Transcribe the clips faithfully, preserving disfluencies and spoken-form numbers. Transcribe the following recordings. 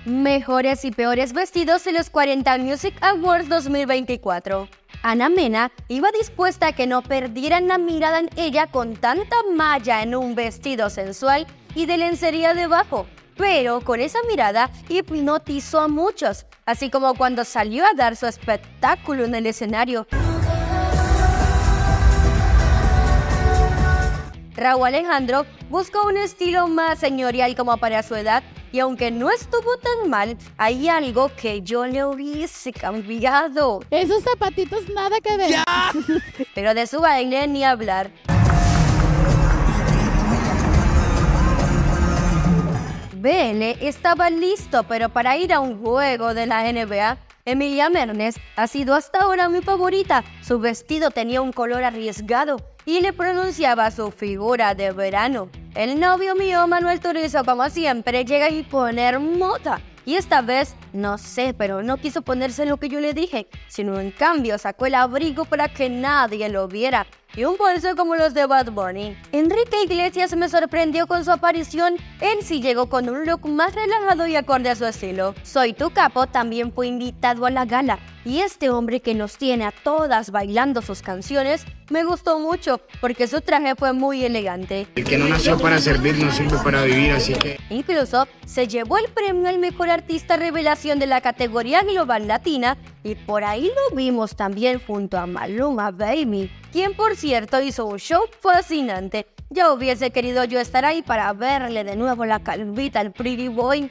Mejores y peores vestidos en los cuarenta Music Awards dos mil veinticuatro. Ana Mena iba dispuesta a que no perdieran la mirada en ella con tanta malla en un vestido sensual y de lencería debajo, pero con esa mirada hipnotizó a muchos, así como cuando salió a dar su espectáculo en el escenario. Rauw Alejandro buscó un estilo más señorial como para su edad, y aunque no estuvo tan mal, hay algo que yo le hubiese cambiado. Esos zapatitos nada que ver. ¡Ya! Pero de su baile ni hablar. B L estaba listo, pero para ir a un juego de la N B A, Emilia Mernes ha sido hasta ahora mi favorita. Su vestido tenía un color arriesgado y le pronunciaba su figura de verano. El novio mío, Manuel Turizo, como siempre, llega y pone hermosa. Y esta vez, no sé, pero no quiso ponerse lo que yo le dije, sino en cambio sacó el abrigo para que nadie lo viera y un bolso como los de Bad Bunny. Enrique Iglesias me sorprendió con su aparición. Él sí llegó con un look más relajado y acorde a su estilo. Soy Tu Capo también fue invitado a la gala, y este hombre que nos tiene a todas bailando sus canciones me gustó mucho porque su traje fue muy elegante. El que no nació para servir no sirve para vivir, así que... Incluso se llevó el premio al mejor artista revelación de la categoría global latina, y por ahí lo vimos también junto a Maluma Baby, quien por cierto hizo un show fascinante. Ya hubiese querido yo estar ahí para verle de nuevo la calvita al Pretty Boy.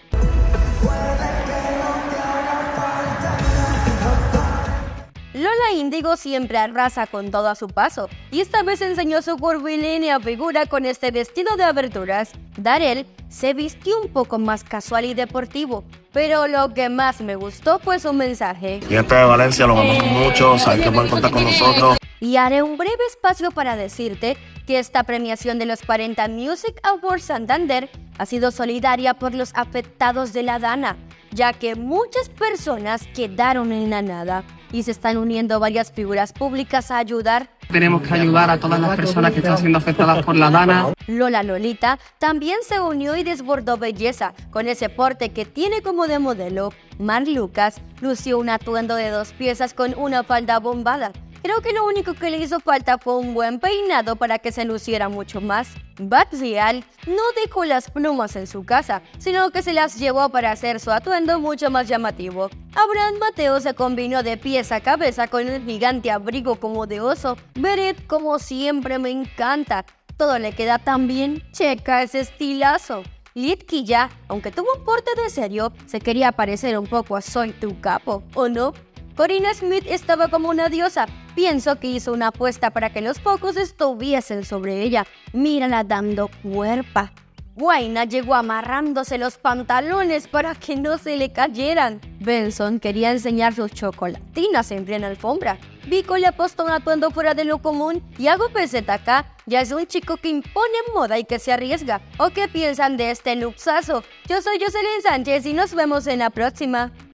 Lola Índigo siempre arrasa con todo a su paso, y esta vez enseñó su curvilínea figura con este vestido de aberturas. Darel se vistió un poco más casual y deportivo, pero lo que más me gustó fue su mensaje. Gente de Valencia, los amamos mucho, saben que pueden contar con nosotros. Y haré un breve espacio para decirte que esta premiación de los cuarenta Music Awards Santander ha sido solidaria por los afectados de la Dana, ya que muchas personas quedaron en la nada y se están uniendo varias figuras públicas a ayudar. Tenemos que ayudar a todas las personas que están siendo afectadas por la Dana. Lola Lolita también se unió y desbordó belleza con ese porte que tiene como de modelo. Mar Lucas lució un atuendo de dos piezas con una falda bombada. Creo que lo único que le hizo falta fue un buen peinado para que se luciera mucho más. Bat Real no dejó las plumas en su casa, sino que se las llevó para hacer su atuendo mucho más llamativo. Abraham Mateo se combinó de pies a cabeza con el gigante abrigo como de oso. Beret, como siempre, me encanta. Todo le queda tan bien. Checa ese estilazo. Litquilla, aunque tuvo un porte de serio, se quería parecer un poco a Soy Tu Capo, ¿o no? Corinna Smith estaba como una diosa. Pienso que hizo una apuesta para que los pocos estuviesen sobre ella. Mírala dando cuerpa. Guayna llegó amarrándose los pantalones para que no se le cayeran. Benson quería enseñar sus chocolatinas en plena alfombra. Vico le apostó un atuendo fuera de lo común, y Hago P Z K ya es un chico que impone moda y que se arriesga. ¿O qué piensan de este luxazo? Yo soy Jocelyn Sánchez y nos vemos en la próxima.